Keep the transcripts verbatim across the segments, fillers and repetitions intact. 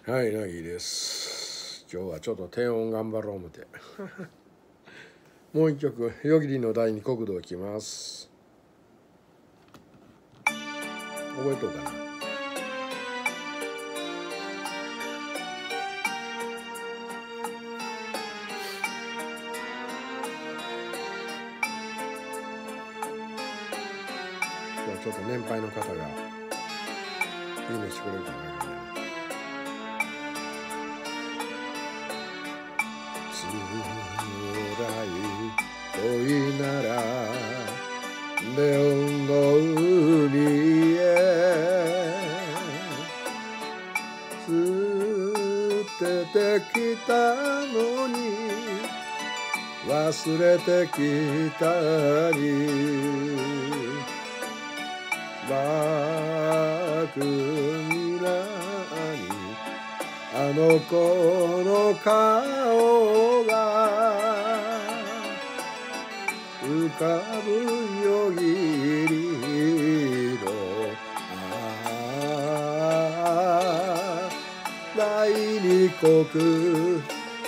はい、なぎです。今日はちょっと低音頑張ろう思てもう一曲、夜霧の第二国道いきます。覚えとうかな。今日はちょっと年配の方がいいねしてくれるかな。辛い恋ならネオンの海へ捨ててきたのに忘れてきたりバックミラーにあの子の顔が浮かぶ夜霧のあ第二国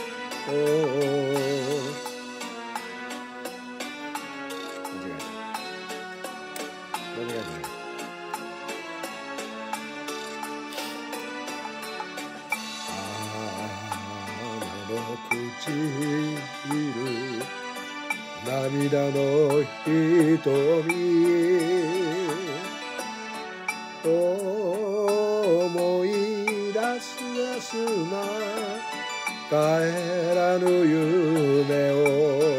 唇涙の瞳思い出すな帰らぬ夢を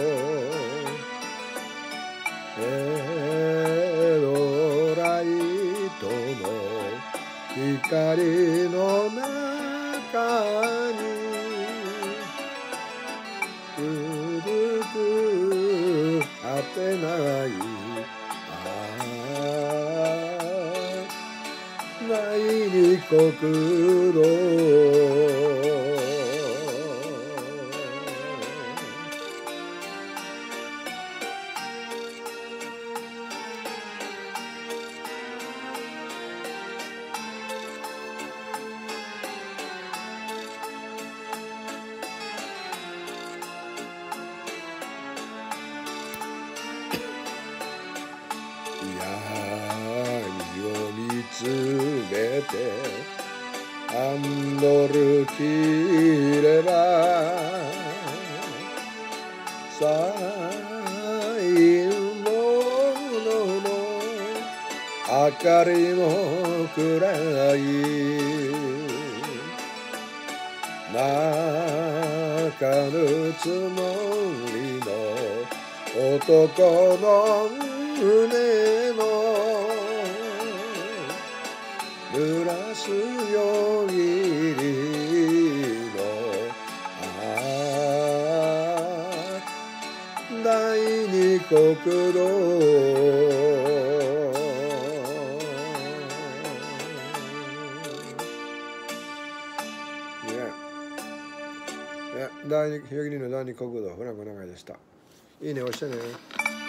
ヘドライトの光の中に続く果てない第二国道闇を見つめてハンドル切れば最後の明かりも暗い泣かぬつもりの男の胸の濡らす夜霧の第二国道第二夜霧の第二国道フランコ長井でした。いいね押してね。